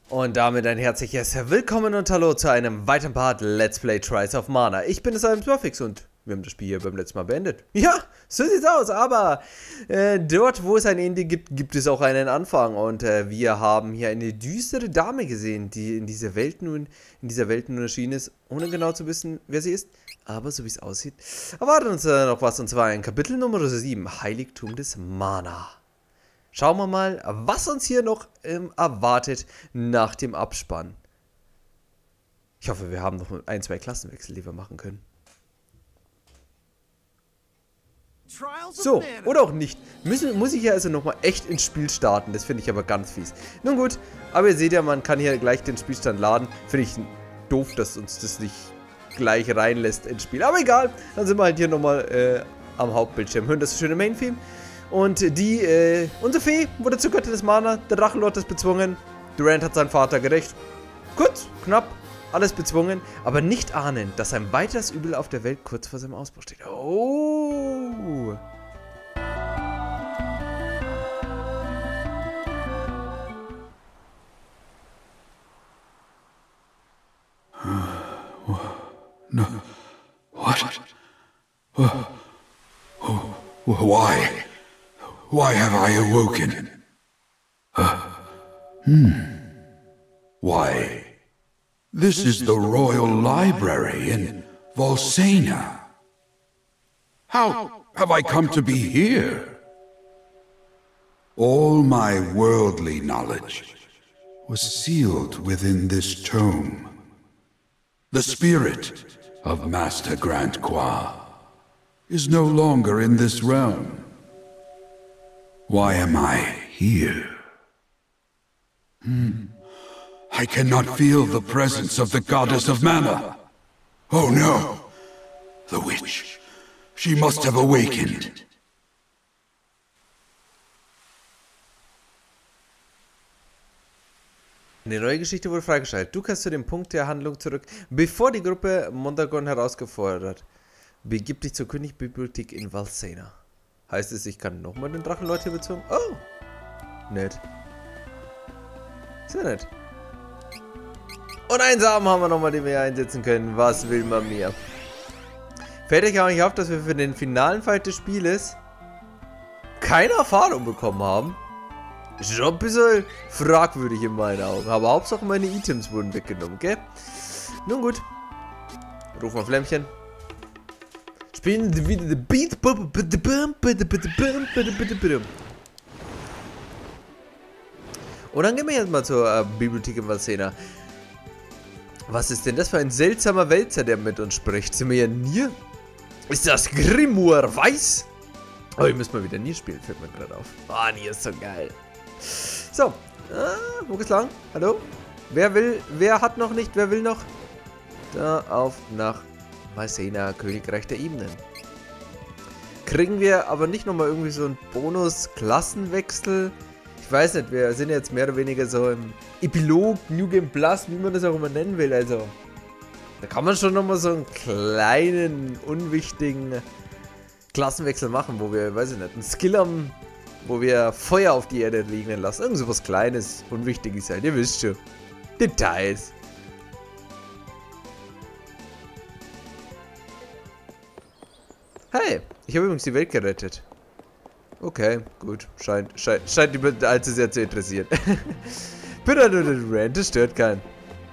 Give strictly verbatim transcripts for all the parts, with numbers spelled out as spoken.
Und damit ein herzliches Willkommen und Hallo zu einem weiteren Part Let's Play Trials of Mana. Ich bin es einem Smurfix und wir haben das Spiel hier beim letzten Mal beendet. Ja, so sieht's aus, aber äh, dort, wo es ein Ende gibt, gibt es auch einen Anfang. Und äh, wir haben hier eine düstere Dame gesehen, die in dieser Welt nun, in dieser Welt nun erschienen ist, ohne genau zu wissen, wer sie ist. Aber so wie es aussieht, erwartet uns äh, noch was, und zwar in Kapitel Nummer sieben, Heiligtum des Mana. Schauen wir mal, was uns hier noch ähm, erwartet nach dem Abspann. Ich hoffe, wir haben noch ein, zwei Klassenwechsel, die wir machen können. So, oder auch nicht. Müssen, muss ich hier also nochmal echt ins Spiel starten. Das finde ich aber ganz fies. Nun gut, aber ihr seht ja, man kann hier gleich den Spielstand laden. Finde ich doof, dass uns das nicht gleich reinlässt ins Spiel. Aber egal, dann sind wir halt hier nochmal äh, am Hauptbildschirm. Hören das schöne Main-Theme. Und die, äh, unsere Fee wurde zur Göttin des Mana, der Drachenlord ist bezwungen, Durant hat seinen Vater gerecht. Kurz, knapp, alles bezwungen, aber nicht ahnen, dass ein weiteres Übel auf der Welt kurz vor seinem Ausbruch steht. Oh! No. What? Oh. Oh. Why? Why have I awoken? Uh, hmm. Why? This is the Royal Library in Volsena. How have I come to be here? All my worldly knowledge was sealed within this tome. The spirit of Master Grand Qua is no longer in this realm. Why am I here? Hmm. I cannot feel the presence of the goddess of Mana. Oh no! The witch. She must have awakened. Eine neue Geschichte wurde freigeschaltet. Du kehrst zu dem Punkt der Handlung zurück, bevor die Gruppe Mondragon herausgefordert. Begib dich zur Königbibliothek in Volsena. Heißt es, ich kann nochmal den Drachenlord hier bezogen? Oh! Nett. Sehr nett. Und einen Samen haben wir nochmal, den wir hier einsetzen können. Was will man mehr? Fällt euch auch nicht auf, dass wir für den finalen Fight des Spieles keine Erfahrung bekommen haben? Ist schon ein bisschen fragwürdig in meinen Augen. Aber Hauptsache meine Items wurden weggenommen, gell? Nun gut. Ruf mal Flämmchen. Spielen wieder the Beat. Und dann gehen wir jetzt mal zur äh, Bibliothek in Volsena. Was ist denn das für ein seltsamer Wälzer, der mit uns spricht? Sind wir ja Nier? Ist das Grimoire Weiß? Oh, ich muss mal wieder Nier spielen, fällt mir gerade auf. Ah, oh, Nier ist so geil. So, äh, wo geht's lang? Hallo? Wer will, wer hat noch nicht, wer will noch? Da auf nach Volsena, Königreich der Ebenen. Kriegen wir aber nicht nochmal irgendwie so einen Bonus-Klassenwechsel? Ich weiß nicht, wir sind jetzt mehr oder weniger so im Epilog, New Game Plus, wie man das auch immer nennen will. Also, da kann man schon nochmal so einen kleinen, unwichtigen Klassenwechsel machen, wo wir, weiß ich nicht, einen Skill haben, wo wir Feuer auf die Erde regnen lassen. Irgend so was Kleines, Unwichtiges halt, ihr wisst schon. Details. Hey, ich habe übrigens die Welt gerettet. Okay, gut. Scheint, scheint, scheint die allzu sehr zu interessieren. Bitte nur den Rant, das stört keinen.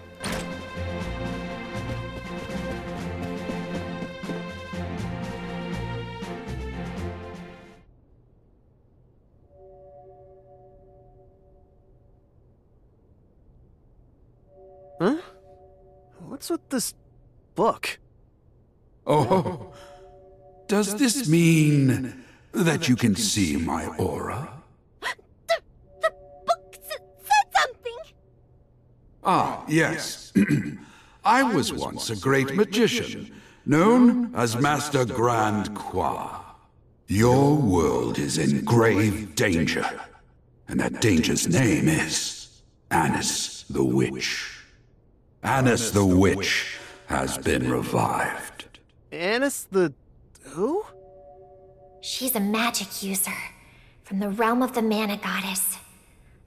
Huh? What's with this book? Oh, does this mean that you can see my aura? The, the book s said something! Ah, yes. I was once a great magician, known as Master Grand Qua. Your world is in grave danger, and that danger's name is Annis the Witch. Annis the Witch has been revived. Annis the... who? She's a magic user from the realm of the Mana Goddess.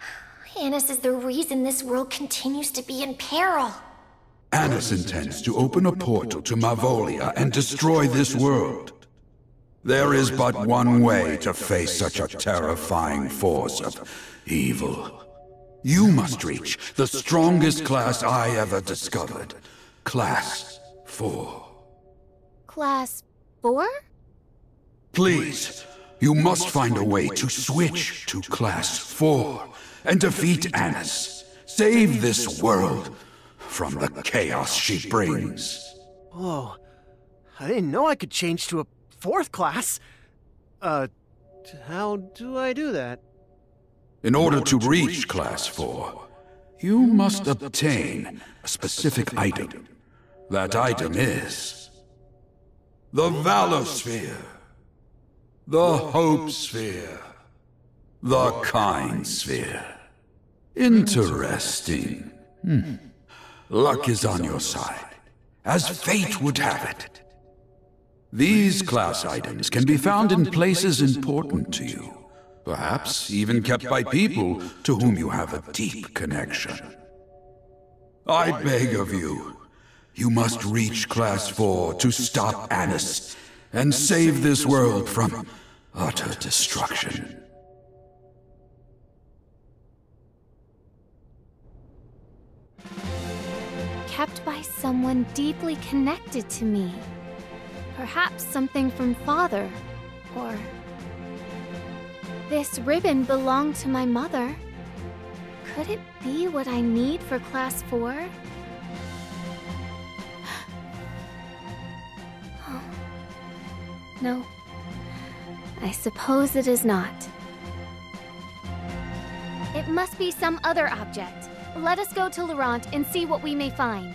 Annis is the reason this world continues to be in peril. Annis intends to open a portal to Mavolia and destroy this world. There is but one way to face such a terrifying force of evil. You must reach the strongest class I ever discovered. Class four. Class four? Please, you must find a way to switch to Class four and defeat Annis. Save this world from the chaos she brings. Whoa. I didn't know I could change to a fourth class. Uh, how do I do that? In order to reach Class four, you must obtain a specific item. That item is the Valor Sphere, the Hope Sphere, the Kind Sphere. Interesting. Hmm. Luck is on your side, as fate would have it. These class items can be found in places important to you. Perhaps even kept by people to whom you have a deep connection. I beg of you, you must reach Class four to stop Annis and save this world from utter destruction. Kept by someone deeply connected to me. Perhaps something from Father, or... This ribbon belonged to my mother. Could it be what I need for Class four? Oh. No. I suppose it is not. It must be some other object. Let us go to Laurent and see what we may find.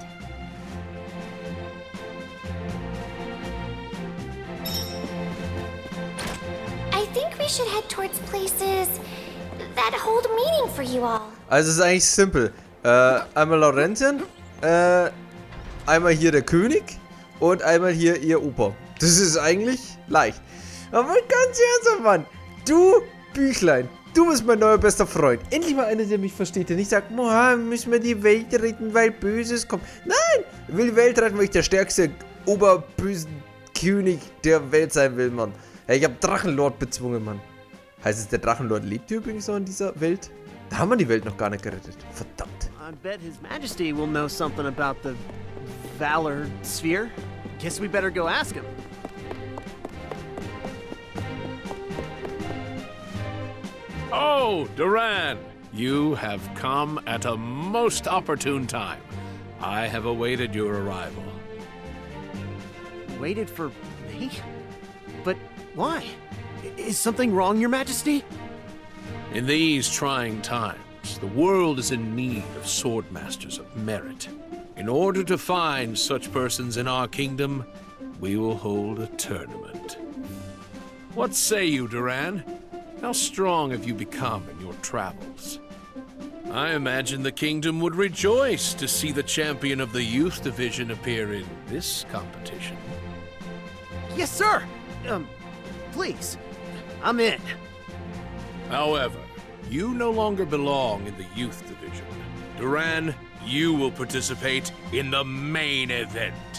I think we should head towards places that hold meaning for you all. Also es ist eigentlich simpel. Äh, einmal Laurentien, äh, einmal hier der König und einmal hier ihr Opa. Das ist eigentlich leicht. Aber ganz ernsthaft, Mann. Du, Büchlein, du bist mein neuer bester Freund. Endlich mal einer, der mich versteht, der nicht sagt, Moha, müssen wir die Welt retten, weil Böses kommt. Nein, ich will die Welt retten, weil ich der stärkste oberböse König der Welt sein will, Mann. Hey, ich hab Drachenlord bezwungen, Mann. Heißt es, der Drachenlord lebt hier übrigens noch in dieser Welt? Da haben wir die Welt noch gar nicht gerettet. Verdammt. I bet His Majesty will know something about the Valor Sphere. Guess we better go ask him. Oh, Duran, you have come at a most opportune time. I have awaited your arrival. Waited for me? But why? I- Is something wrong, Your Majesty? In these trying times, the world is in need of swordmasters of merit. In order to find such persons in our kingdom, we will hold a tournament. What say you, Duran? How strong have you become in your travels? I imagine the kingdom would rejoice to see the champion of the youth division appear in this competition. Yes, sir. Um, please. I'm in. However, you no longer belong in the youth division. Duran, you will participate in the main event.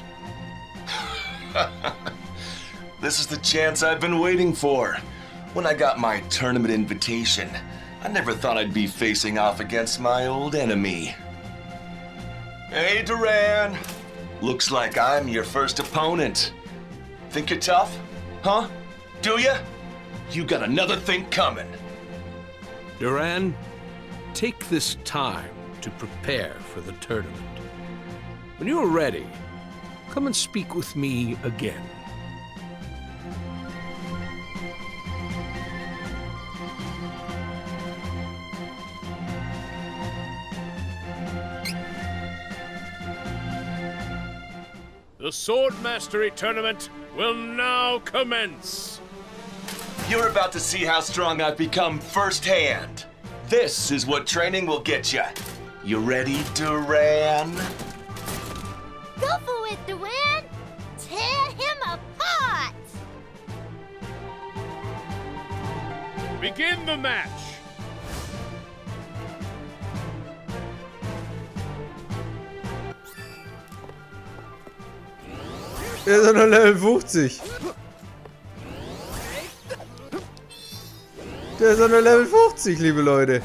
This is the chance I've been waiting for. When I got my tournament invitation, I never thought I'd be facing off against my old enemy. Hey, Duran. Looks like I'm your first opponent. Think you're tough? Huh? Do ya? You got another thing coming. Duran, take this time to prepare for the tournament. When you are ready, come and speak with me again. The Sword Mastery Tournament will now commence. You're about to see how strong I've become firsthand. This is what training will get you. You ready, Duran? Go for it, Duran! Tear him apart! Begin the match. Er ist nur Level fünfzig. Der ist nur Level fünfzig, liebe Leute.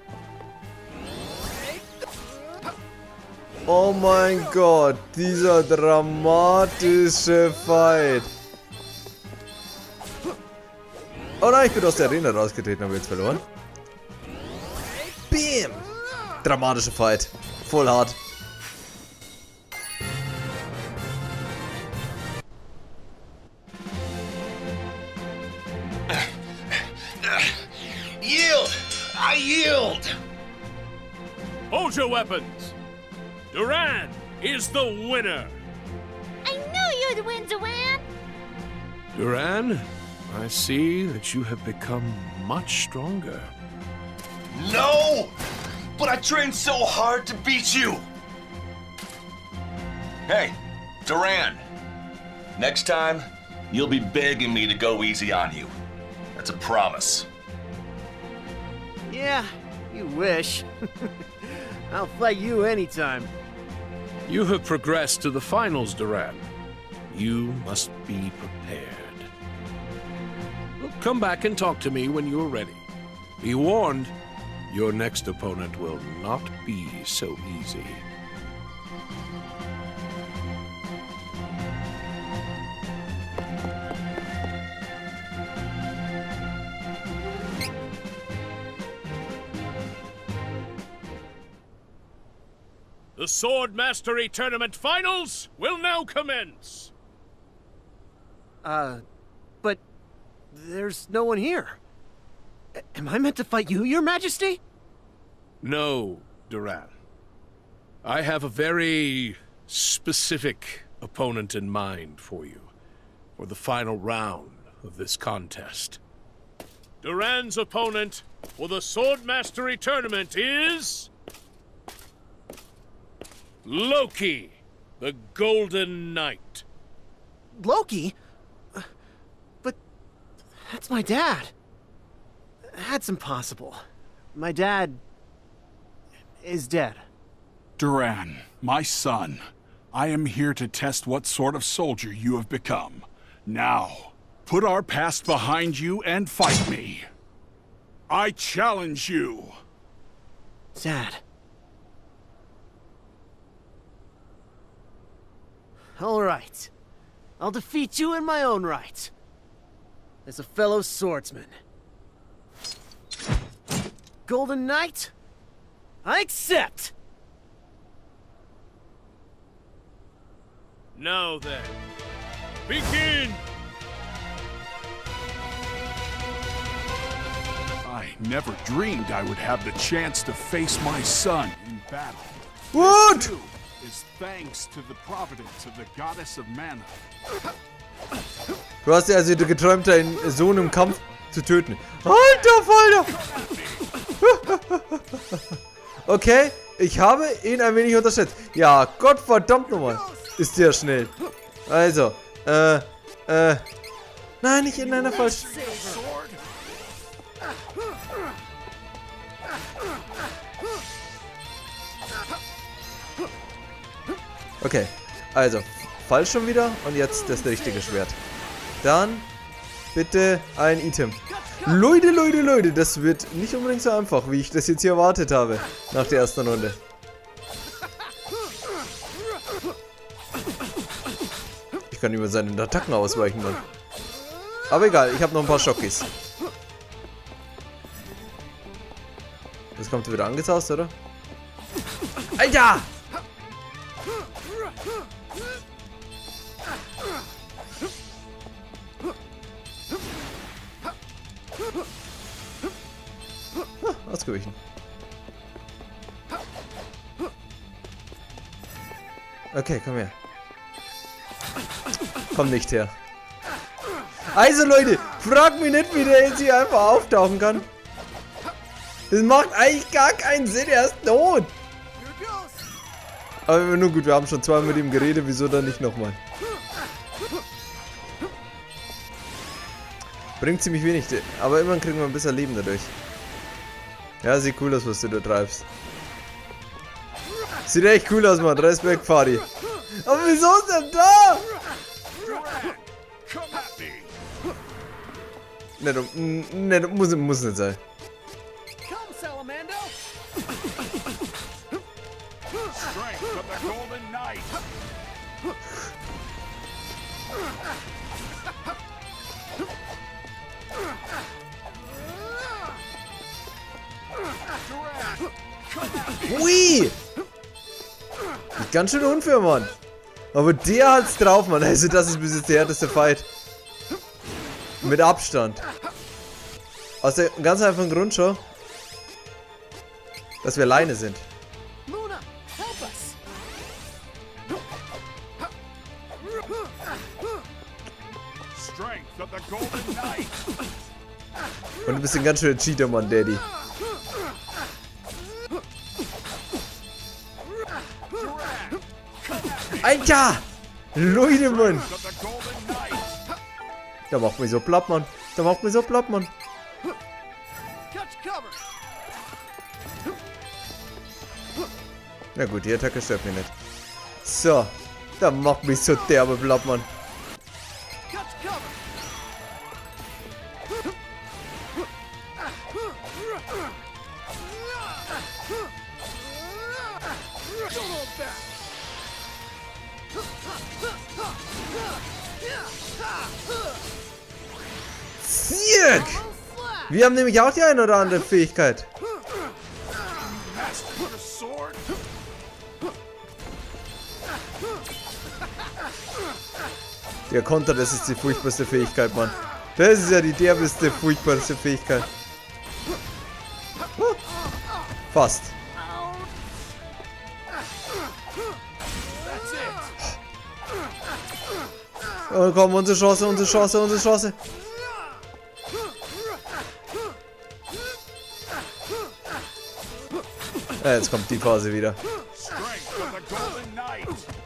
Oh mein Gott, dieser dramatische Fight. Oh nein, ich bin aus der Arena rausgetreten, habe jetzt verloren. Bam! Dramatischer Fight. Voll hart. Yield! I yield! Hold your weapons! Duran is the winner! I knew you'd win, Duran! Duran, I see that you have become much stronger. No! But I trained so hard to beat you! Hey, Duran. Next time, you'll be begging me to go easy on you. That's a promise. Yeah, you wish. I'll fight you anytime. You have progressed to the finals, Duran. You must be prepared. Well, come back and talk to me when you're ready. Be warned, your next opponent will not be so easy. The Sword Mastery Tournament Finals will now commence! Uh, but there's no one here. A- am I meant to fight you, Your Majesty? No, Duran. I have a very specific opponent in mind for you, for the final round of this contest. Duran's opponent for the Sword Mastery Tournament is... Loki, the Golden Knight. Loki? Uh, But that's my dad. That's impossible. My dad is dead. Duran, my son, I am here to test what sort of soldier you have become. Now, put our past behind you and fight me. I challenge you. Dad. All right. I'll defeat you in my own right. As a fellow swordsman. Golden Knight? I accept! Now then, begin! I never dreamed I would have the chance to face my son in battle. What? This, too, is thanks to the providence of the goddess of mana. Du hast ja also geträumt, deinen Sohn im Kampf zu töten. Alter Falter! Okay, ich habe ihn ein wenig unterschätzt. Ja, Gottverdammt nochmal. Ist der schnell. Also, äh, äh. Nein, nicht in einer falschen. Okay, also, falsch schon wieder und jetzt das richtige Schwert. Dann bitte ein Item. Leute, Leute, Leute, das wird nicht unbedingt so einfach, wie ich das jetzt hier erwartet habe, nach der ersten Runde. Ich kann über seine Attacken ausweichen dann. Aber egal, ich habe noch ein paar Schockies. Jetzt kommt er wieder angesaust, oder? Alter! Ah, ausgewichen. Okay, komm her. Komm nicht her. Also Leute, fragt mich nicht, wie der jetzt hier einfach auftauchen kann. Das macht eigentlich gar keinen Sinn, er ist tot. Aber nur gut, wir haben schon zweimal mit ihm geredet, wieso dann nicht nochmal? Bringt ziemlich wenig, aber immerhin kriegen wir ein bisschen Leben dadurch. Ja, sieht cool aus, was du da treibst. Sieht echt cool aus, Mann. Respekt, Fadi. Aber wieso ist er da? Nicht um. Nicht, muss, muss nicht sein. Come, Salamando! Strength of the Golden Knight. Ui! Ist ganz schön unfair, Mann. Aber der hat's drauf, Mann. Also das ist bis jetzt der härteste Fight. Mit Abstand. Aus der ganz einfachen Grund schon, dass wir alleine sind. Luna, help us! Strength of the Golden Knight. Und du bist ein ganz schöner Cheater, Mann, Daddy. Alter! Leute, Mann! Of the Golden Knight. Da macht mich so platt, Mann. Da macht mich so platt, Mann. Catch cover! Na gut, die Attacke stört mich nicht. So. Da macht mich so derbe platt, Mann. Catch cover! Don't hold back! Sieg! Wir haben nämlich auch die eine oder andere Fähigkeit. Master your sword. Der Konter, das ist die furchtbarste Fähigkeit, Mann. Das ist ja die derbeste, furchtbarste Fähigkeit. Huh. Fast. That's it! Oh, komm, unsere Chance, unsere Chance, unsere Chance. Ja, jetzt kommt die Phase wieder. Strength of the Golden Knight.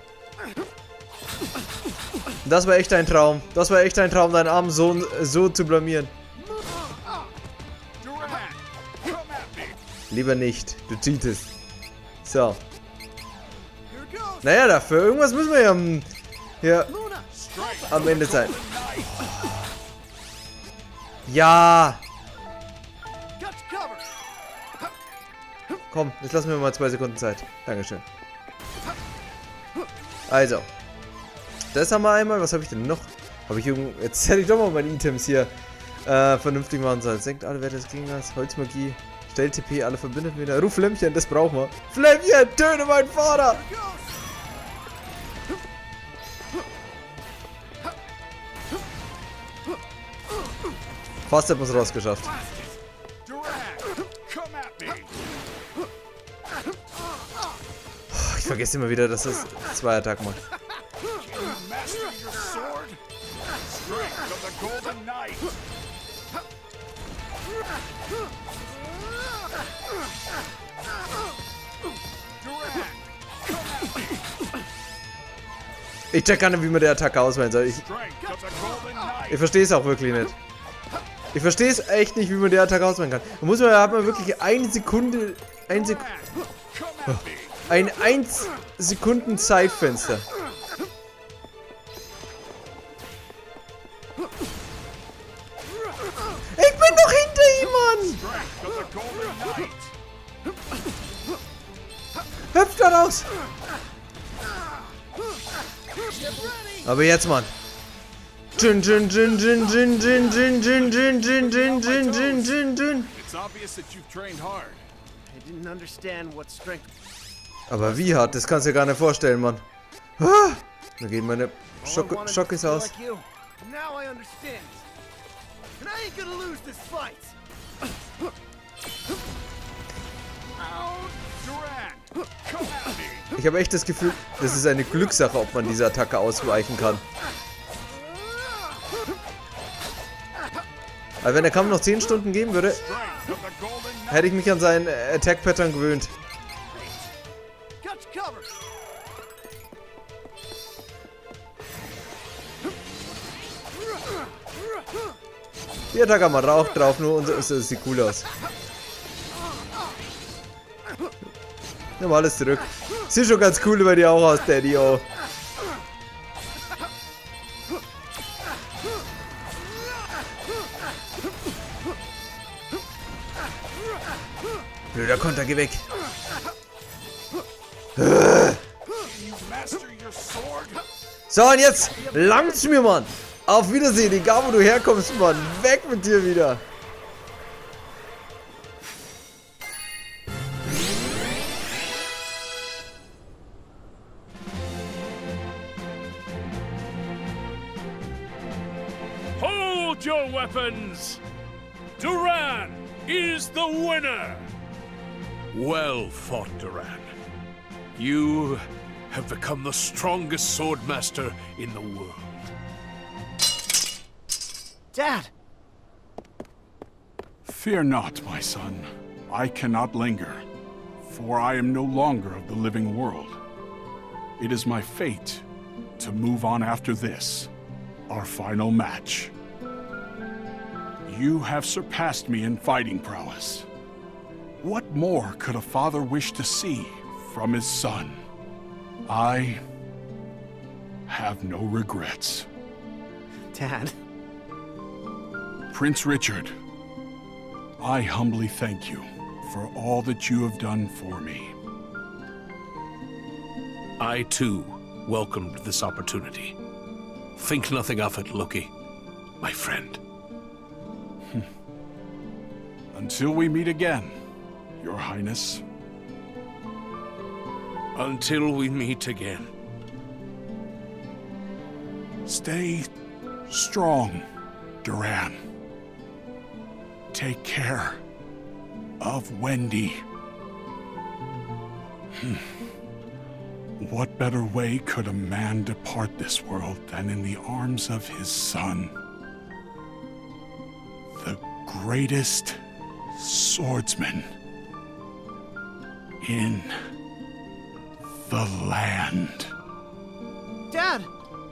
Das war echt ein Traum. Das war echt ein Traum, deinen armen Sohn so zu blamieren. Duran, come at me. Lieber nicht. Du cheatest. So. Here goes! Naja, dafür irgendwas müssen wir ja am, hier Luna! Strength am Ende sein. Knight. Ja. Catch cover! Komm, jetzt lassen wir mal zwei Sekunden Zeit. Dankeschön. Also. Das haben wir einmal. Was habe ich denn noch? Habe ich irgendwo... Jetzt hätte ich doch mal meine Items hier äh, vernünftig machen sollen. Senkt alle Werte des Gegners. Holzmagie. Stellt T P alle Verbündeten wieder. Ruf Flämmchen, das brauchen wir. Flämmchen, töte meinen Vater! Fast hat man es rausgeschafft. Duran, come at me. Ich vergesse immer wieder, dass das zwei Attacken macht. Can you master your sword? Strength of the Golden Knight. Duran, come at me. Ich check gar nicht, wie man die Attacke auswählen soll. Ich, Strength of the Golden Knight. ich verstehe es auch wirklich nicht. Ich verstehe es echt nicht, wie man die Attacke auswählen kann. Da muss man, da hat man wirklich eine Sekunde, ein, Sek Duran, come at me. ein eins Sekunden Zeitfenster. Ich bin doch hinter ihm, Mann! Strength of the Golden Knight. Hüpft da raus! Aber jetzt, Mann. Jin, Jin, Jin, Jin, Jin, Jin, Jin, Jin, Jin, Jin, Jin, Jin, Jin, Jin, Jin. It's obvious that you've trained hard. I didn't understand what strength. Aber wie hart? Das kannst du dir gar nicht vorstellen, Mann. Ah, da gehen meine All I Schock wanted to Schockis feel aus. like you. Now I understand. And I ain't gonna lose this fight. Duran, come at me. Ich habe echt das Gefühl, das ist eine Glückssache, ob man diese Attacke ausweichen kann. Aber wenn der Kampf noch zehn Stunden geben würde, Strength of the Golden Knight. hätte ich mich an seinen Attack-Pattern gewöhnt. Catch cover. Die Attacke haben wir Rauch drauf, nur unser, es sieht cool aus. Nimm alles zurück. Sieht schon ganz cool bei dir auch aus, Daddy, oh. Blöder Konter, geh weg. So, und jetzt langt's mir, Mann. Auf Wiedersehen, egal wo du herkommst, Mann. Weg mit dir wieder. Hold your weapons! Duran is the winner! Well fought, Duran. You have become the strongest swordmaster in the world. Dad! Fear not, my son. I cannot linger, for I am no longer of the living world. It is my fate to move on after this, our final match. You have surpassed me in fighting prowess. What more could a father wish to see from his son? I have no regrets. Dad. Prince Richard, I humbly thank you for all that you have done for me. I, too, welcomed this opportunity. Think nothing of it, Loki, my friend. Until we meet again, Your Highness. Until we meet again. Stay strong, Duran. Take care of Wendy. Hmm. What better way could a man depart this world than in the arms of his son? The greatest swordsman in the land. Dad!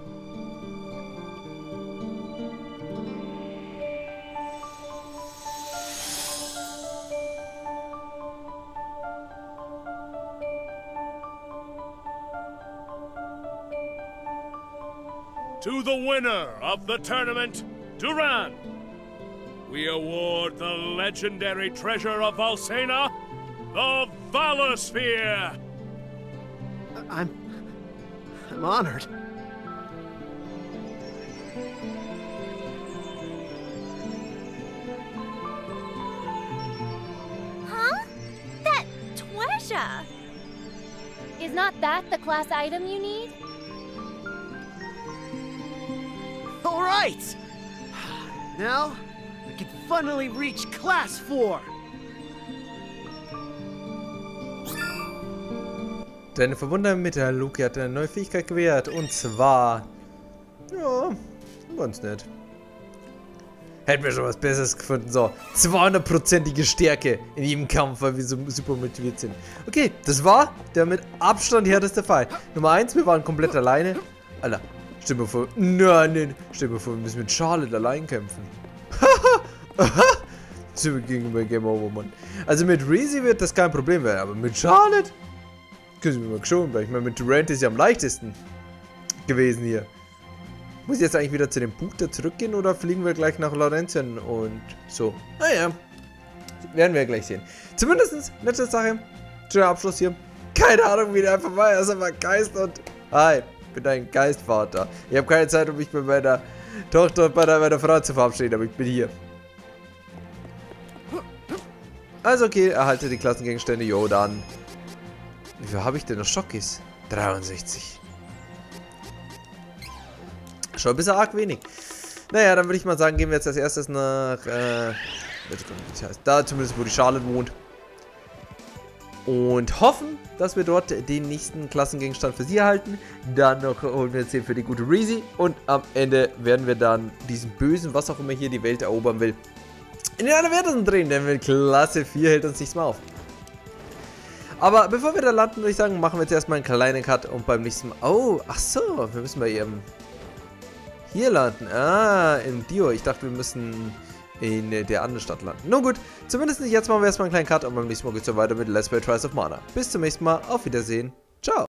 To the winner of the tournament, Duran, we award the legendary treasure of Valsena, the Valor Sphere. I'm... I'm honored. Huh? That treasure! Is not that the class item you need? All right! Now, I can finally reach Class four. Deine Verbundenheit mit der Loki hat eine neue Fähigkeit gewährt. Und zwar... Ja, ganz nett. Hätten wir schon was Besseres gefunden. So, zweihundertprozentige Stärke in jedem Kampf, weil wir so super motiviert sind. Okay, das war der mit Abstand härteste Fight. Nummer eins, wir waren komplett alleine. Alter, stell mir vor... Nein, nein. Stell mir vor, wir müssen mit Charlotte allein kämpfen. Haha. Sind wir gegenüber Game Over, Mann. Also mit Reezy wird das kein Problem werden, aber mit Charlotte... Können Sie mir mal schon, weil ich meine, mit Durant ist ja am leichtesten gewesen hier. Muss ich jetzt eigentlich wieder zu dem Buch da zurückgehen oder fliegen wir gleich nach Laurentien und so? Naja, werden wir gleich sehen. Zumindest, letzte Sache, schöner Abschluss hier. Keine Ahnung, wie der einfach war. Er ist einfach Geist und... Hi, ich bin dein Geistvater. Ich habe keine Zeit, um mich bei meiner Tochter und bei meiner Frau zu verabschieden, aber ich bin hier. Also okay, erhalte die Klassengegenstände, jo, dann... Wie viel habe ich denn noch Schockis? dreiundsechzig. Schon ein bisschen arg wenig. Naja, dann würde ich mal sagen, gehen wir jetzt als erstes nach, äh, da zumindest, wo die Charlotte wohnt. Und hoffen, dass wir dort den nächsten Klassengegenstand für sie erhalten. Dann noch holen wir jetzt hier für die gute Reezy. Und am Ende werden wir dann diesen bösen, was auch immer hier die Welt erobern will, in den Allerwertesten drehen, denn mit Klasse vier hält uns nichts mehr auf. Aber bevor wir da landen, würde ich sagen, machen wir jetzt erstmal einen kleinen Cut und beim nächsten Mal... Oh, ach so, wir müssen bei ihrem... Hier landen. Ah, im Dio. Ich dachte, wir müssen in der anderen Stadt landen. Nun gut, zumindest nicht. Jetzt machen wir erstmal einen kleinen Cut und beim nächsten Mal geht es so weiter mit Let's Play Trials of Mana. Bis zum nächsten Mal. Auf Wiedersehen. Ciao.